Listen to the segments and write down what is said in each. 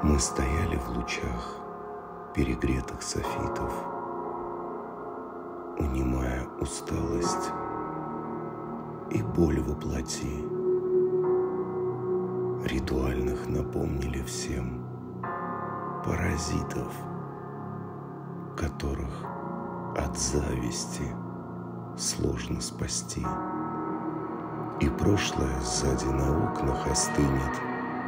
Мы стояли в лучах перегретых софитов, унимая усталость и боль во плоти. Ритуальных напомнили всем паразитов, которых от зависти сложно спасти. И прошлое сзади на окнах остынет,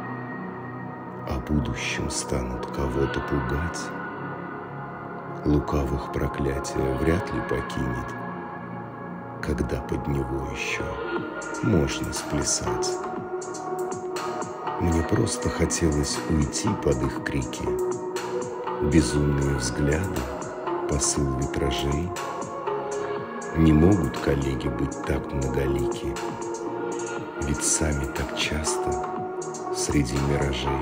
о будущем станут кого-то пугать. Лукавых проклятия вряд ли покинет, когда под него еще можно сплясать. Мне просто хотелось уйти под их крики, безумные взгляды, посыл витражей. Не могут коллеги быть так многолики, ведь сами так часто среди миражей.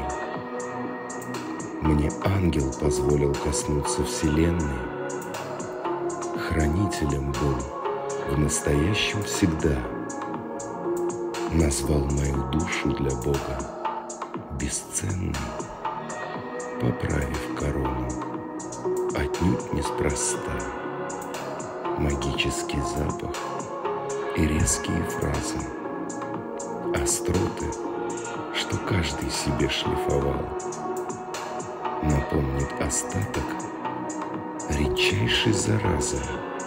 Мне ангел позволил коснуться вселенной, хранителем был в настоящем всегда. Назвал мою душу для Бога бесценной, поправив корону отнюдь неспроста. Магический запах и резкие фразы, остроты, что каждый себе шлифовал, напомнит остаток редчайшей заразы,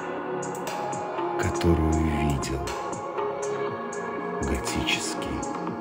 которую видел готический